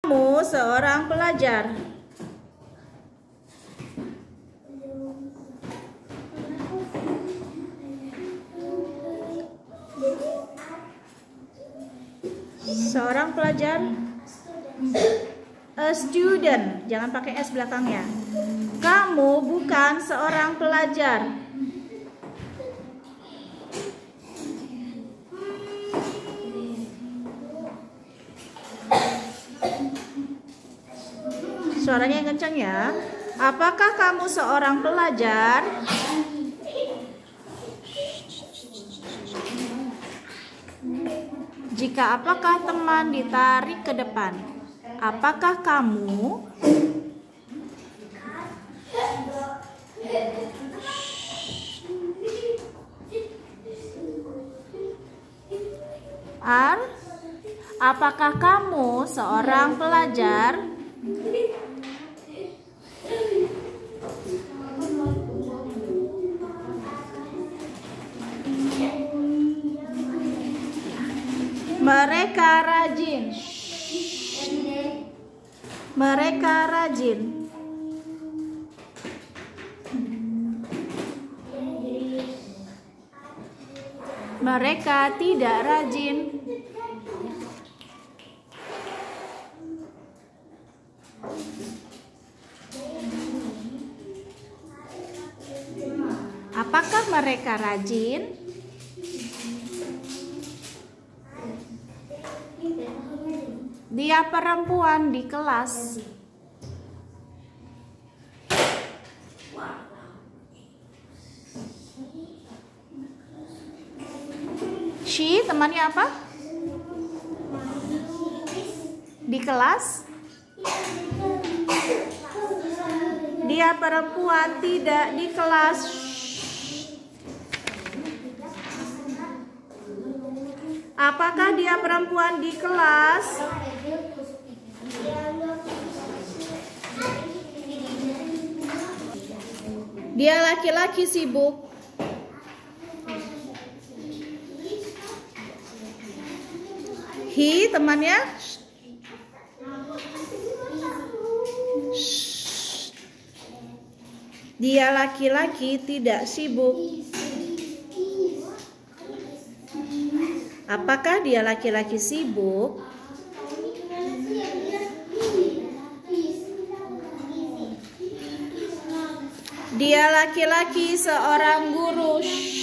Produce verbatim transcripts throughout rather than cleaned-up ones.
Kamu seorang pelajar. Seorang pelajar. A student. Jangan pakai S belakangnya. Kamu bukan seorang pelajar. Suaranya yang kencang ya. Apakah kamu seorang pelajar? Jika apakah teman ditarik ke depan? Apakah kamu? Are? Apakah kamu seorang pelajar? Mereka rajin. Mereka rajin. Mereka tidak rajin. Apakah mereka rajin? Dia perempuan di kelas. She, temannya apa? Di kelas. Dia perempuan tidak di kelas. Apakah dia perempuan di kelas? Dia laki-laki sibuk. He, temannya. Dia laki-laki tidak sibuk. Apakah dia laki-laki sibuk? Dia laki-laki seorang guru.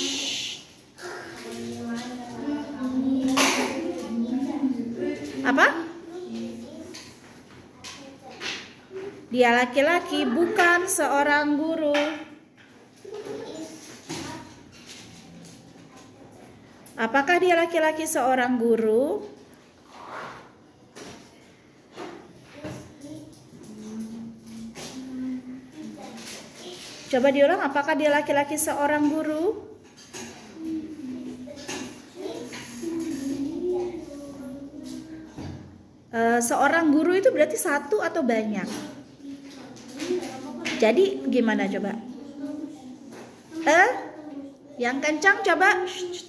Apa? Dia laki-laki bukan seorang guru. Apakah dia laki-laki seorang guru? Coba diulang, apakah dia laki-laki seorang guru? E, seorang guru itu berarti satu atau banyak? Jadi gimana coba? Eh, yang kencang coba.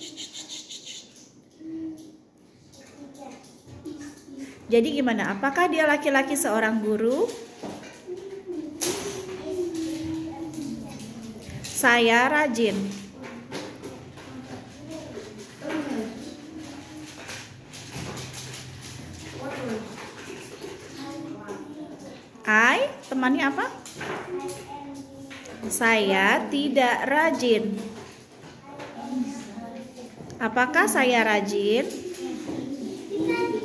Jadi gimana? Apakah dia laki-laki seorang guru? Saya rajin. I, temannya apa? Saya tidak rajin. Apakah saya rajin?